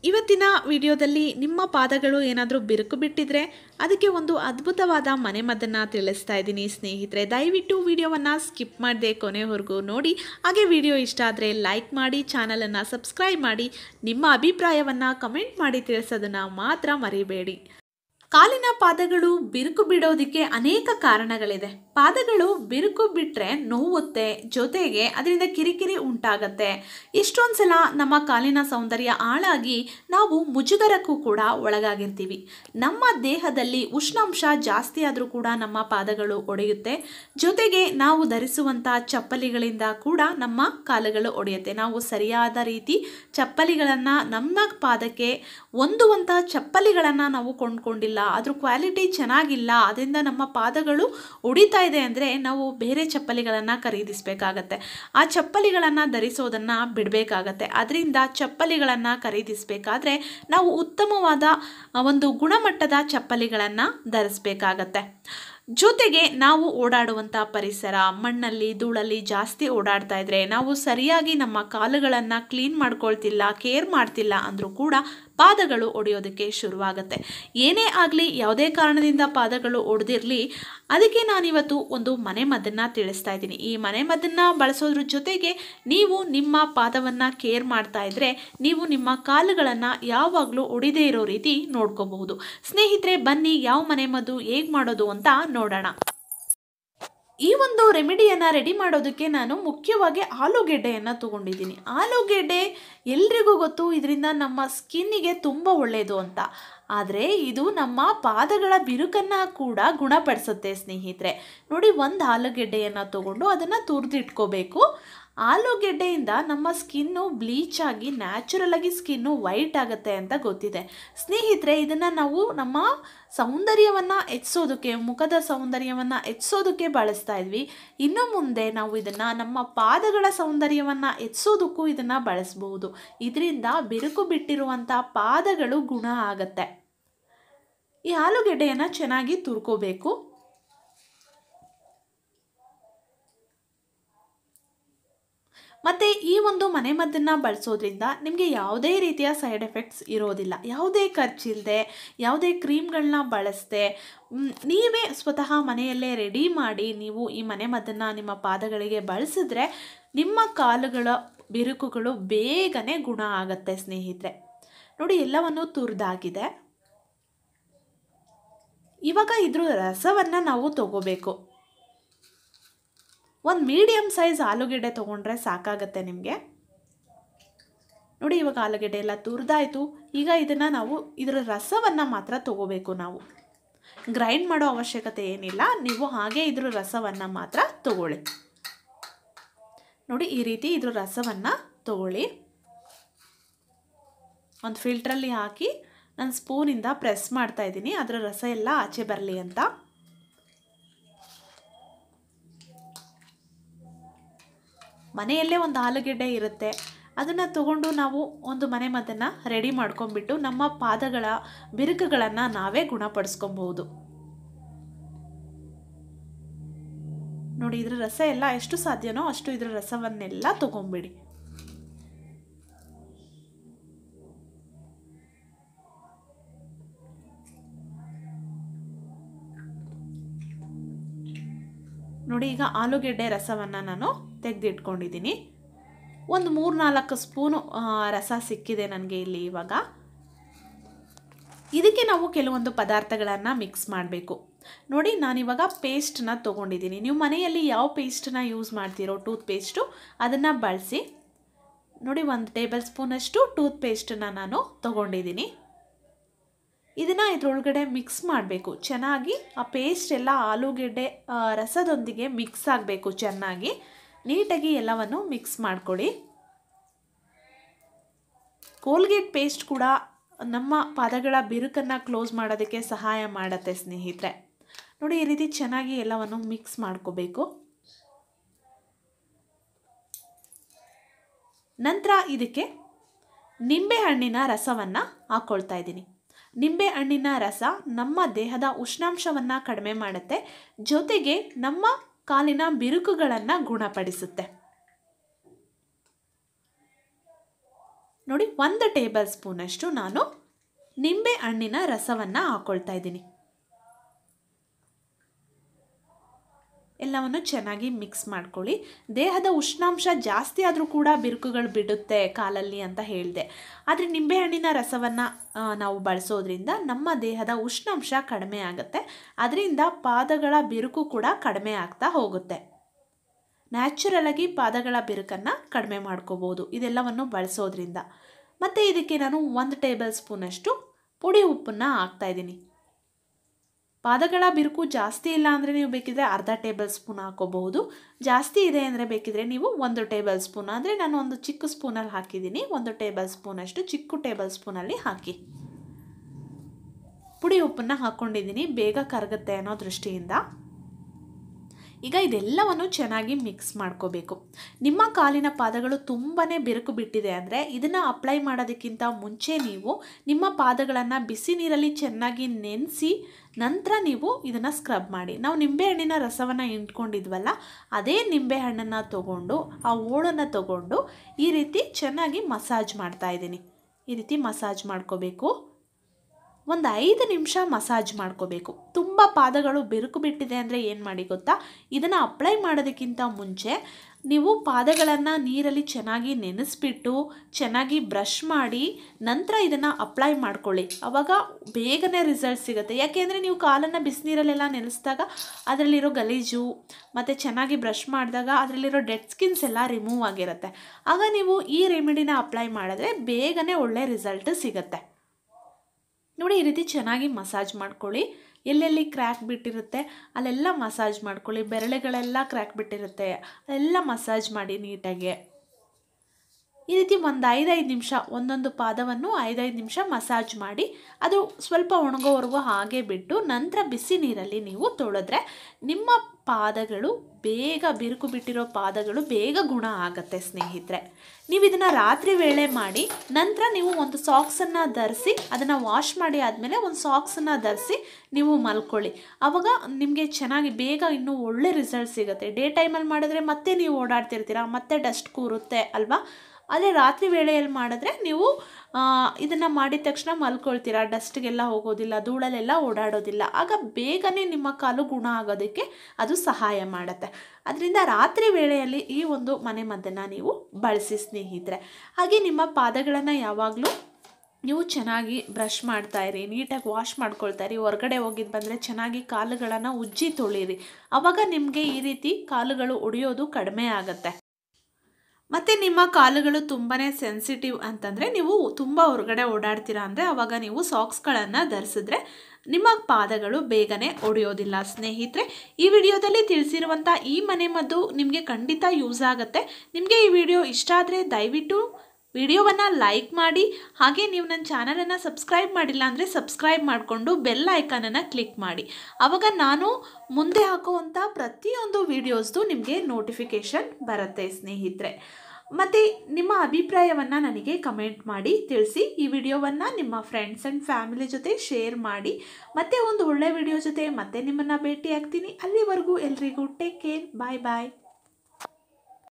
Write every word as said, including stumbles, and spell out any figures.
ಇವತ್ತಿನ ವಿಡಿಯೋದಲ್ಲಿ ನಿಮ್ಮ ಪಾದಗಳು ಏನಾದರೂ ಬಿರುಕು ಬಿಟ್ಟಿದ್ರೆ ಅದಕ್ಕೆ ಒಂದು ಅದ್ಭುತವಾದ ಮನೆಮದ್ದನ್ನು ತಿಳಿಸ್ತಾ ಇದ್ದೀನಿ ಸ್ನೇಹಿತರೆ. ದಯವಿಟ್ಟು ವಿಡಿಯೋವನ್ನು ಸ್ಕಿಪ್ ಮಾಡದೆ ಕೊನೆವರೆಗೂ ನೋಡಿ. ಹಾಗೆ ವಿಡಿಯೋ ಇಷ್ಟ ಆದರೆ ಲೈಕ್ ಮಾಡಿ, ಚಾನಲನ್ನು ಸಬ್ಸ್ಕ್ರೈಬ್ ಮಾಡಿ, ನಿಮ್ಮ ಅಭಿಪ್ರಾಯವನ್ನು ಕಮೆಂಟ್ ಮಾಡಿ ತಿಳಿಸೋದನ್ನು ಮಾತ್ರ ಮರಿಬೇಡಿ. ಕಾಲಿನ ಪಾದಗಳು ಬಿರುಕು ಬಿಡೋದಕ್ಕೆ ಅನೇಕ ಕಾರಣಗಳಿದೆ. ಪಾದಗಳು ಬಿರುಕು ಬಿಟ್ಟರೆ ನೋವುತ್ತೆ, ಜೊತೆಗೆ ಅದರಿಂದ ಕಿರಿಕಿರಿ ಉಂಟಾಗತ್ತೆ. ಎಷ್ಟೊಂದು ಸಲ ನಮ್ಮ ಕಾಲಿನ ಸೌಂದರ್ಯ ಹಾಳಾಗಿ ನಾವು ಮುಜುಗರಕ್ಕೂ ಕೂಡ ಒಳಗಾಗಿರ್ತೀವಿ. ನಮ್ಮ ದೇಹದಲ್ಲಿ ಉಷ್ಣಾಂಶ ಜಾಸ್ತಿ ಆದರೂ ಕೂಡ ನಮ್ಮ ಪಾದಗಳು ಒಡೆಯುತ್ತೆ. ಜೊತೆಗೆ ನಾವು ಧರಿಸುವಂಥ ಚಪ್ಪಲಿಗಳಿಂದ ಕೂಡ ನಮ್ಮ ಕಾಲುಗಳು ಒಡೆಯುತ್ತೆ. ನಾವು ಸರಿಯಾದ ರೀತಿ ಚಪ್ಪಲಿಗಳನ್ನು ನಮ್ಮ ಪಾದಕ್ಕೆ ಹೊಂದುವಂಥ ಚಪ್ಪಲಿಗಳನ್ನು ನಾವು ಕೊಂಡ್ಕೊಂಡಿಲ್ಲ, ಅದ್ರ ಕ್ವಾಲಿಟಿ ಚೆನ್ನಾಗಿಲ್ಲ, ಅದರಿಂದ ನಮ್ಮ ಪಾದಗಳು ಒಡಿತಾ ಇದೆ ಅಂದರೆ ನಾವು ಬೇರೆ ಚಪ್ಪಲಿಗಳನ್ನು ಖರೀದಿಸಬೇಕಾಗತ್ತೆ. ಆ ಚಪ್ಪಲಿಗಳನ್ನು ಧರಿಸೋದನ್ನು ಬಿಡಬೇಕಾಗತ್ತೆ. ಅದರಿಂದ ಚಪ್ಪಲಿಗಳನ್ನು ಖರೀದಿಸಬೇಕಾದ್ರೆ ನಾವು ಉತ್ತಮವಾದ ಒಂದು ಗುಣಮಟ್ಟದ ಚಪ್ಪಲಿಗಳನ್ನು ಧರಿಸಬೇಕಾಗತ್ತೆ. ಜೊತೆಗೆ ನಾವು ಓಡಾಡುವಂಥ ಪರಿಸರ ಮಣ್ಣಲ್ಲಿ ಧೂಳಲ್ಲಿ ಜಾಸ್ತಿ ಓಡಾಡ್ತಾ ಇದ್ರೆ, ನಾವು ಸರಿಯಾಗಿ ನಮ್ಮ ಕಾಲುಗಳನ್ನು ಕ್ಲೀನ್ ಮಾಡ್ಕೊಳ್ತಿಲ್ಲ, ಕೇರ್ ಮಾಡ್ತಿಲ್ಲ ಅಂದರೂ ಕೂಡ ಪಾದಗಳು ಒಡೆಯೋದಕ್ಕೆ ಶುರುವಾಗುತ್ತೆ. ಏನೇ ಆಗಲಿ, ಯಾವುದೇ ಕಾರಣದಿಂದ ಪಾದಗಳು ಒಡೆದಿರಲಿ, ಅದಕ್ಕೆ ನಾನಿವತ್ತು ಒಂದು ಮನೆಮದ್ದನ್ನು ತಿಳಿಸ್ತಾ ಇದ್ದೀನಿ. ಈ ಮನೆಮದ್ದನ್ನು ಬಳಸೋದ್ರ ಜೊತೆಗೆ ನೀವು ನಿಮ್ಮ ಪಾದವನ್ನು ಕೇರ್ ಮಾಡ್ತಾ ಇದ್ರೆ ನೀವು ನಿಮ್ಮ ಕಾಲುಗಳನ್ನು ಯಾವಾಗಲೂ ಒಡೆದೇ ಇರೋ ರೀತಿ ನೋಡ್ಕೋಬಹುದು. ಸ್ನೇಹಿತರೆ, ಬನ್ನಿ ಯಾವ ಮನೆಮದ್ದು ಹೇಗೆ ಮಾಡೋದು ಅಂತ ನೋಡೋಣ. ಈ ಒಂದು ರೆಮಿಡಿಯನ್ನು ರೆಡಿ ಮಾಡೋದಕ್ಕೆ ನಾನು ಮುಖ್ಯವಾಗಿ ಆಲೂಗೆಡ್ಡೆಯನ್ನು ತಗೊಂಡಿದ್ದೀನಿ. ಆಲೂಗೆಡ್ಡೆ ಎಲ್ರಿಗೂ ಗೊತ್ತು, ಇದರಿಂದ ನಮ್ಮ ಸ್ಕಿನ್ನಿಗೆ ತುಂಬ ಒಳ್ಳೆಯದು ಅಂತ. ಆದರೆ ಇದು ನಮ್ಮ ಪಾದಗಳ ಬಿರುಕನ್ನು ಕೂಡ ಗುಣಪಡಿಸುತ್ತೆ ಸ್ನೇಹಿತರೆ. ನೋಡಿ, ಒಂದು ಆಲೂಗೆಡ್ಡೆಯನ್ನು ತಗೊಂಡು ಅದನ್ನು ತುರಿದಿಟ್ಕೋಬೇಕು. ಆಲೂಗೆಡ್ಡೆಯಿಂದ ನಮ್ಮ ಸ್ಕಿನ್ನು ಬ್ಲೀಚ್ ಆಗಿ ನ್ಯಾಚುರಲ್ ಆಗಿ ಸ್ಕಿನ್ನು ವೈಟ್ ಆಗುತ್ತೆ ಅಂತ ಗೊತ್ತಿದೆ ಸ್ನೇಹಿತರೆ. ಇದನ್ನು ನಾವು ನಮ್ಮ ಸೌಂದರ್ಯವನ್ನು ಹೆಚ್ಚಿಸೋದಕ್ಕೆ, ಮುಖದ ಸೌಂದರ್ಯವನ್ನು ಹೆಚ್ಚಿಸೋದಕ್ಕೆ ಬಳಸ್ತಾ ಇದ್ವಿ. ಇನ್ನು ಮುಂದೆ ನಾವು ಇದನ್ನು ನಮ್ಮ ಪಾದಗಳ ಸೌಂದರ್ಯವನ್ನು ಹೆಚ್ಚಿಸೋದಕ್ಕೂ ಇದನ್ನು ಬಳಸಬಹುದು. ಇದರಿಂದ ಬಿರುಕು ಬಿಟ್ಟಿರುವಂಥ ಪಾದಗಳು ಗುಣ ಆಗುತ್ತೆ. ಈ ಆಲೂಗೆಡ್ಡೆಯನ್ನು ಚೆನ್ನಾಗಿ ತುರ್ಕೋಬೇಕು. ಮತ್ತು ಈ ಒಂದು ಮನೆಮದ್ದನ್ನು ಬಳಸೋದ್ರಿಂದ ನಿಮಗೆ ಯಾವುದೇ ರೀತಿಯ ಸೈಡ್ ಎಫೆಕ್ಟ್ಸ್ ಇರೋದಿಲ್ಲ. ಯಾವುದೇ ಖರ್ಚಿಲ್ಲದೆ, ಯಾವುದೇ ಕ್ರೀಮ್ಗಳನ್ನ ಬಳಸದೆ, ನೀವೇ ಸ್ವತಃ ಮನೆಯಲ್ಲೇ ರೆಡಿ ಮಾಡಿ ನೀವು ಈ ಮನೆಮದ್ದನ್ನು ನಿಮ್ಮ ಪಾದಗಳಿಗೆ ಬಳಸಿದ್ರೆ ನಿಮ್ಮ ಕಾಲುಗಳ ಬಿರುಕುಗಳು ಬೇಗನೆ ಗುಣ ಆಗುತ್ತೆ ಸ್ನೇಹಿತರೆ. ನೋಡಿ, ಎಲ್ಲವನ್ನು ತುರಿದಾಗಿದೆ. ಇವಾಗ ಇದ್ರ ರಸವನ್ನು ನಾವು ತಗೋಬೇಕು. ಒಂದು ಮೀಡಿಯಮ್ ಸೈಜ್ ಆಲೂಗೆಡ್ಡೆ ತೊಗೊಂಡ್ರೆ ಸಾಕಾಗತ್ತೆ ನಿಮಗೆ. ನೋಡಿ, ಇವಾಗ ಆಲೂಗೆಡ್ಡೆ ಎಲ್ಲ ತುರಿದಾಯಿತು. ಈಗ ಇದನ್ನು ನಾವು ಇದರ ರಸವನ್ನು ಮಾತ್ರ ತಗೋಬೇಕು. ನಾವು ಗ್ರೈಂಡ್ ಮಾಡೋ ಅವಶ್ಯಕತೆ ಏನಿಲ್ಲ, ನೀವು ಹಾಗೆ ಇದ್ರ ರಸವನ್ನು ಮಾತ್ರ ತಗೊಳ್ಳಿ. ನೋಡಿ, ಈ ರೀತಿ ಇದ್ರ ರಸವನ್ನು ತಗೊಳ್ಳಿ. ಒಂದು ಫಿಲ್ಟ್ರಲ್ಲಿ ಹಾಕಿ ನಾನು ಸ್ಪೂನಿಂದ ಪ್ರೆಸ್ ಮಾಡ್ತಾ ಇದ್ದೀನಿ, ಅದರ ರಸ ಎಲ್ಲ ಆಚೆ ಬರಲಿ ಅಂತ. ಮನೆಯಲ್ಲೇ ಒಂದು ಆಲೂಗೆಡ್ಡೆ ಇರುತ್ತೆ, ಅದನ್ನು ತಗೊಂಡು ನಾವು ಒಂದು ಮನೆಮದ್ದನ್ನು ರೆಡಿ ಮಾಡ್ಕೊಂಡ್ಬಿಟ್ಟು ನಮ್ಮ ಪಾದಗಳ ಬಿರುಕುಗಳನ್ನು ನಾವೇ ಗುಣಪಡಿಸ್ಕೊಬಹುದು. ನೋಡಿ, ಇದ್ರ ರಸ ಎಲ್ಲ ಎಷ್ಟು ಸಾಧ್ಯನೋ ಅಷ್ಟು ಇದ್ರ ರಸವನ್ನೆಲ್ಲ ತಗೊಂಡ್ಬಿಡಿ. ನೋಡಿ, ಈಗ ಆಲೂಗೆಡ್ಡೆ ರಸವನ್ನು ನಾನು ತೆಗೆದಿಟ್ಕೊಂಡಿದ್ದೀನಿ. ಒಂದು ಮೂರು ನಾಲ್ಕು ಸ್ಪೂನು ರಸ ಸಿಕ್ಕಿದೆ ನನಗೆ ಇಲ್ಲಿ. ಇವಾಗ ಇದಕ್ಕೆ ನಾವು ಕೆಲವೊಂದು ಪದಾರ್ಥಗಳನ್ನು ಮಿಕ್ಸ್ ಮಾಡಬೇಕು. ನೋಡಿ, ನಾನಿವಾಗ ಪೇಸ್ಟನ್ನ ತೊಗೊಂಡಿದ್ದೀನಿ. ನೀವು ಮನೆಯಲ್ಲಿ ಯಾವ ಪೇಸ್ಟನ್ನ ಯೂಸ್ ಮಾಡ್ತೀರೋ, ಟೂತ್ ಪೇಸ್ಟು, ಅದನ್ನು ಬಳಸಿ. ನೋಡಿ, ಒಂದು ಟೇಬಲ್ ಸ್ಪೂನಷ್ಟು ಟೂತ್ ಪೇಸ್ಟನ್ನು ನಾನು ತೊಗೊಂಡಿದ್ದೀನಿ. ಇದನ್ನು ಇದರೊಳಗಡೆ ಮಿಕ್ಸ್ ಮಾಡಬೇಕು ಚೆನ್ನಾಗಿ. ಆ ಪೇಸ್ಟ್ ಎಲ್ಲ ಆಲೂಗೆಡ್ಡೆ ರಸದೊಂದಿಗೆ ಮಿಕ್ಸ್ ಆಗಬೇಕು ಚೆನ್ನಾಗಿ. ನೀಟಾಗಿ ಎಲ್ಲವನ್ನು ಮಿಕ್ಸ್ ಮಾಡ್ಕೊಳ್ಳಿ. ಕೋಲ್ಗೇಟ್ ಪೇಸ್ಟ್ ಕೂಡ ನಮ್ಮ ಪಾದಗಳ ಬಿರುಕನ್ನು ಕ್ಲೋಸ್ ಮಾಡೋದಕ್ಕೆ ಸಹಾಯ ಮಾಡುತ್ತೆ ಸ್ನೇಹಿತರೆ. ನೋಡಿ, ಈ ರೀತಿ ಚೆನ್ನಾಗಿ ಎಲ್ಲವನ್ನು ಮಿಕ್ಸ್ ಮಾಡ್ಕೋಬೇಕು. ನಂತರ ಇದಕ್ಕೆ ನಿಂಬೆಹಣ್ಣಿನ ರಸವನ್ನು ಹಾಕ್ಕೊಳ್ತಾ ಇದ್ದೀನಿ. ನಿಂಬೆ ಹಣ್ಣಿನ ರಸ ನಮ್ಮ ದೇಹದ ಉಷ್ಣಾಂಶವನ್ನು ಕಡಿಮೆ ಮಾಡುತ್ತೆ, ಜೊತೆಗೆ ನಮ್ಮ ಕಾಲಿನ ಬಿರುಕುಗಳನ್ನು ಗುಣಪಡಿಸುತ್ತೆ. ನೋಡಿ ಒಂದು ಟೇಬಲ್ ಸ್ಪೂನಷ್ಟು ನಾನು ನಿಂಬೆ ಹಣ್ಣಿನ ರಸವನ್ನು ಹಾಕ್ಕೊಳ್ತಾ ಇದ್ದೀನಿ. ಎಲ್ಲವನ್ನು ಚೆನ್ನಾಗಿ ಮಿಕ್ಸ್ ಮಾಡ್ಕೊಳ್ಳಿ. ದೇಹದ ಉಷ್ಣಾಂಶ ಜಾಸ್ತಿ ಆದರೂ ಕೂಡ ಬಿರುಕುಗಳು ಬಿಡುತ್ತೆ ಕಾಲಲ್ಲಿ ಅಂತ ಹೇಳಿದೆ. ಆದರೆ ನಿಂಬೆಹಣ್ಣಿನ ರಸವನ್ನು ನಾವು ಬಳಸೋದ್ರಿಂದ ನಮ್ಮ ದೇಹದ ಉಷ್ಣಾಂಶ ಕಡಿಮೆ ಆಗುತ್ತೆ. ಅದರಿಂದ ಪಾದಗಳ ಬಿರುಕು ಕೂಡ ಕಡಿಮೆ ಆಗ್ತಾ ಹೋಗುತ್ತೆ. ನ್ಯಾಚುರಲಾಗಿ ಪಾದಗಳ ಬಿರುಕನ್ನು ಕಡಿಮೆ ಮಾಡ್ಕೋಬೋದು ಇದೆಲ್ಲವನ್ನು ಬಳಸೋದ್ರಿಂದ. ಮತ್ತು ಇದಕ್ಕೆ ನಾನು ಒಂದು ಟೇಬಲ್ ಸ್ಪೂನಷ್ಟು ಪುಡಿ ಉಪ್ಪನ್ನು ಹಾಕ್ತಾಯಿದ್ದೀನಿ. ಪಾದಗಳ ಬಿರುಕು ಜಾಸ್ತಿ ಇಲ್ಲ ಅಂದರೆ ನೀವು ಬೇಕಿದ್ರೆ ಅರ್ಧ ಟೇಬಲ್ ಸ್ಪೂನ್ ಹಾಕೋಬಹುದು. ಜಾಸ್ತಿ ಇದೆ ಅಂದರೆ ಬೇಕಿದ್ರೆ ನೀವು ಒಂದು ಟೇಬಲ್ ಸ್ಪೂನ್, ಅಂದರೆ ನಾನು ಒಂದು ಚಿಕ್ಕ ಸ್ಪೂನಲ್ಲಿ ಹಾಕಿದ್ದೀನಿ, ಒಂದು ಟೇಬಲ್ ಸ್ಪೂನಷ್ಟು ಚಿಕ್ಕ ಟೇಬಲ್ ಸ್ಪೂನಲ್ಲಿ ಹಾಕಿ. ಪುಡಿ ಉಪ್ಪನ್ನು ಹಾಕ್ಕೊಂಡಿದ್ದೀನಿ, ಬೇಗ ಕರಗುತ್ತೆ ಅನ್ನೋ ದೃಷ್ಟಿಯಿಂದ. ಈಗ ಇದೆಲ್ಲವನ್ನು ಚೆನ್ನಾಗಿ ಮಿಕ್ಸ್ ಮಾಡ್ಕೋಬೇಕು. ನಿಮ್ಮ ಕಾಲಿನ ಪಾದಗಳು ತುಂಬಾ ಬಿರುಕು ಬಿಟ್ಟಿದೆ ಅಂದರೆ ಇದನ್ನು ಅಪ್ಲೈ ಮಾಡೋದಕ್ಕಿಂತ ಮುಂಚೆ ನೀವು ನಿಮ್ಮ ಪಾದಗಳನ್ನು ಬಿಸಿ ನೀರಲ್ಲಿ ಚೆನ್ನಾಗಿ ನೆನೆಸಿ ನಂತರ ನೀವು ಇದನ್ನು ಸ್ಕ್ರಬ್ ಮಾಡಿ. ನಾವು ನಿಂಬೆಹಣ್ಣಿನ ರಸವನ್ನು ಇಟ್ಕೊಂಡಿದ್ವಲ್ಲ, ಅದೇ ನಿಂಬೆಹಣ್ಣನ್ನು ತೊಗೊಂಡು ಆ ಓಳನ್ನು ತೊಗೊಂಡು ಈ ರೀತಿ ಚೆನ್ನಾಗಿ ಮಸಾಜ್ ಮಾಡ್ತಾ ಇದ್ದೀನಿ. ಈ ರೀತಿ ಮಸಾಜ್ ಮಾಡ್ಕೋಬೇಕು. ಒಂದು ಐದು ನಿಮಿಷ ಮಸಾಜ್ ಮಾಡ್ಕೋಬೇಕು. ತುಂಬ ಪಾದಗಳು ಬಿರುಕು ಬಿಟ್ಟಿದೆ ಅಂದರೆ ಏನು ಮಾಡಿ ಗೊತ್ತಾ, ಇದನ್ನು ಅಪ್ಲೈ ಮಾಡೋದಕ್ಕಿಂತ ಮುಂಚೆ ನೀವು ಪಾದಗಳನ್ನು ನೀರಲ್ಲಿ ಚೆನ್ನಾಗಿ ನೆನೆಸ್ಬಿಟ್ಟು ಚೆನ್ನಾಗಿ ಬ್ರಷ್ ಮಾಡಿ ನಂತರ ಇದನ್ನು ಅಪ್ಲೈ ಮಾಡ್ಕೊಳ್ಳಿ. ಆವಾಗ ಬೇಗನೆ ರಿಸಲ್ಟ್ ಸಿಗುತ್ತೆ. ಯಾಕೆಂದರೆ ನೀವು ಕಾಲನ್ನು ಬಿಸಿನೀರಲ್ಲೆಲ್ಲ ನೆನೆಸಿದಾಗ ಅದರಲ್ಲಿರೋ ಗಲೀಜು ಮತ್ತು ಚೆನ್ನಾಗಿ ಬ್ರಷ್ ಮಾಡಿದಾಗ ಅದರಲ್ಲಿರೋ ಡೆಡ್ ಸ್ಕಿನ್ಸ್ ಎಲ್ಲ ರಿಮೂವ್ ಆಗಿರುತ್ತೆ. ಆಗ ನೀವು ಈ ರೆಮಿಡಿನ ಅಪ್ಲೈ ಮಾಡಿದ್ರೆ ಬೇಗನೆ ಒಳ್ಳೆ ರಿಸಲ್ಟ್ ಸಿಗುತ್ತೆ. ನೋಡಿ, ಈ ರೀತಿ ಚೆನ್ನಾಗಿ ಮಸಾಜ್ ಮಾಡ್ಕೊಳ್ಳಿ. ಎಲ್ಲೆಲ್ಲಿ ಕ್ರ್ಯಾಕ್ ಬಿಟ್ಟಿರುತ್ತೆ ಅಲ್ಲೆಲ್ಲ ಮಸಾಜ್ ಮಾಡ್ಕೊಳ್ಳಿ. ಬೆರಳೆಗಳೆಲ್ಲ ಕ್ರ್ಯಾಕ್ ಬಿಟ್ಟಿರುತ್ತೆ ಅಲ್ಲೆಲ್ಲ ಮಸಾಜ್ ಮಾಡಿ ನೀಟಾಗಿ. ಈ ರೀತಿ ಒಂದು ಐದೈದು ನಿಮಿಷ ಒಂದೊಂದು ಪಾದವನ್ನು ಐದೈದು ನಿಮಿಷ ಮಸಾಜ್ ಮಾಡಿ ಅದು ಸ್ವಲ್ಪ ಒಣಗೋವರೆಗೂ ಹಾಗೆ ಬಿಟ್ಟು ನಂತರ ಬಿಸಿ ನೀರಲ್ಲಿ ನೀವು ತೊಳೆದ್ರೆ ನಿಮ್ಮ ಪಾದಗಳು ಬೇಗ ಬಿರುಕು ಬಿಟ್ಟಿರೋ ಪಾದಗಳು ಬೇಗ ಗುಣ ಆಗುತ್ತೆ ಸ್ನೇಹಿತರೆ. ನೀವು ಇದನ್ನು ರಾತ್ರಿ ವೇಳೆ ಮಾಡಿ ನಂತರ ನೀವು ಒಂದು ಸಾಕ್ಸನ್ನು ಧರಿಸಿ ಅದನ್ನು ವಾಶ್ ಮಾಡಿ ಆದಮೇಲೆ ಒಂದು ಸಾಕ್ಸನ್ನು ಧರಿಸಿ ನೀವು ಮಲ್ಕೊಳ್ಳಿ. ಆವಾಗ ನಿಮಗೆ ಚೆನ್ನಾಗಿ ಬೇಗ ಇನ್ನೂ ಒಳ್ಳೆ ರಿಸಲ್ಟ್ ಸಿಗುತ್ತೆ. ಡೇ ಟೈಮಲ್ಲಿ ಮಾಡಿದ್ರೆ ಮತ್ತೆ ನೀವು ಓಡಾಡ್ತಿರ್ತೀರ, ಮತ್ತೆ ಡಸ್ಟ್ ಕೂರುತ್ತೆ ಅಲ್ವಾ. ಆದರೆ ರಾತ್ರಿ ವೇಳೆಯಲ್ಲಿ ಮಾಡಿದ್ರೆ ನೀವು ಇದನ್ನು ಮಾಡಿದ ತಕ್ಷಣ ಮಲ್ಕೊಳ್ತೀರಾ, ಡಸ್ಟ್ಗೆಲ್ಲ ಹೋಗೋದಿಲ್ಲ, ಧೂಳಲ್ಲೆಲ್ಲ ಓಡಾಡೋದಿಲ್ಲ. ಆಗ ಬೇಗನೆ ನಿಮ್ಮ ಕಾಲು ಗುಣ ಆಗೋದಕ್ಕೆ ಅದು ಸಹಾಯ ಮಾಡುತ್ತೆ. ಅದರಿಂದ ರಾತ್ರಿ ವೇಳೆಯಲ್ಲಿ ಈ ಒಂದು ಮನೆಮದ್ದನ್ನು ನೀವು ಬಳಸಿ ಸ್ನೇಹಿತರೆ. ಹಾಗೆ ನಿಮ್ಮ ಪಾದಗಳನ್ನು ಯಾವಾಗಲೂ ನೀವು ಚೆನ್ನಾಗಿ ಬ್ರಷ್ ಮಾಡ್ತಾಯಿರಿ, ನೀಟಾಗಿ ವಾಶ್ ಮಾಡ್ಕೊಳ್ತಾಯಿರಿ. ಹೊರಗಡೆ ಹೋಗಿದ್ದು ಬಂದರೆ ಚೆನ್ನಾಗಿ ಕಾಲುಗಳನ್ನು ಉಜ್ಜಿ ತೊಳೀರಿ. ಆವಾಗ ನಿಮಗೆ ಈ ರೀತಿ ಕಾಲುಗಳು ಒಡೆಯೋದು ಕಡಿಮೆ ಆಗುತ್ತೆ. ಮತ್ತು ನಿಮ್ಮ ಕಾಲುಗಳು ತುಂಬಾ ಸೆನ್ಸಿಟಿವ್ ಅಂತಂದರೆ ನೀವು ತುಂಬ ಹೊರಗಡೆ ಓಡಾಡ್ತೀರಾ ಅಂದರೆ ಆವಾಗ ನೀವು ಸಾಕ್ಸ್ಗಳನ್ನು ಧರಿಸಿದ್ರೆ ನಿಮ್ಮ ಪಾದಗಳು ಬೇಗನೆ ಒಡೆಯೋದಿಲ್ಲ ಸ್ನೇಹಿತರೆ. ಈ ವಿಡಿಯೋದಲ್ಲಿ ತಿಳಿಸಿರುವಂಥ ಈ ಮನೆಮದ್ದು ನಿಮಗೆ ಖಂಡಿತ ಯೂಸ್ ಆಗುತ್ತೆ. ನಿಮಗೆ ಈ ವಿಡಿಯೋ ಇಷ್ಟ ಆದರೆ ದಯವಿಟ್ಟು ವಿಡಿಯೋವನ್ನು ಲೈಕ್ ಮಾಡಿ. ಹಾಗೆ ನೀವು ನನ್ನ ಚಾನಲನ್ನು ಸಬ್ಸ್ಕ್ರೈಬ್ ಮಾಡಿಲ್ಲ ಅಂದರೆ ಸಬ್ಸ್ಕ್ರೈಬ್ ಮಾಡಿಕೊಂಡು ಬೆಲ್ ಐಕಾನನ್ನು ಕ್ಲಿಕ್ ಮಾಡಿ. ಆವಾಗ ನಾನು ಮುಂದೆ ಹಾಕುವಂಥ ಪ್ರತಿಯೊಂದು ವಿಡಿಯೋಸ್ದು ನಿಮಗೆ ನೋಟಿಫಿಕೇಷನ್ ಬರುತ್ತೆ ಸ್ನೇಹಿತರೆ. ಮತ್ತು ನಿಮ್ಮ ಅಭಿಪ್ರಾಯವನ್ನು ನನಗೆ ಕಮೆಂಟ್ ಮಾಡಿ ತಿಳಿಸಿ. ಈ ವಿಡಿಯೋವನ್ನು ನಿಮ್ಮ ಫ್ರೆಂಡ್ಸ್ ಆ್ಯಂಡ್ ಫ್ಯಾಮಿಲಿ ಜೊತೆ ಶೇರ್ ಮಾಡಿ. ಮತ್ತೆ ಒಂದು ಒಳ್ಳೆ ವಿಡಿಯೋ ಜೊತೆ ಮತ್ತೆ ನಿಮ್ಮನ್ನು ಭೇಟಿ ಆಗ್ತೀನಿ. ಅಲ್ಲಿವರೆಗೂ ಎಲ್ರಿಗೂ ಟೇಕ್ ಕೇರ್. ಬಾಯ್ ಬಾಯ್.